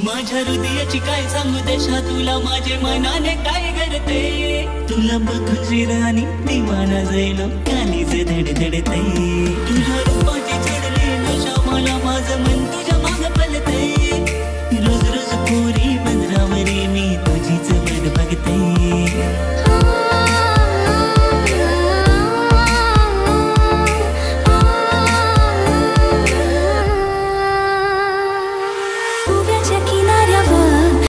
माझ्या हृदयाची काय सांगू दशा तुला, माझे मनाने काय करते. तुला बघून श्रीराणी दिवाना जायलो, कालीच धडधडते. तुझ्या रूपाची चिडली नशा, मला माझं मन तुझ्या माग पलते.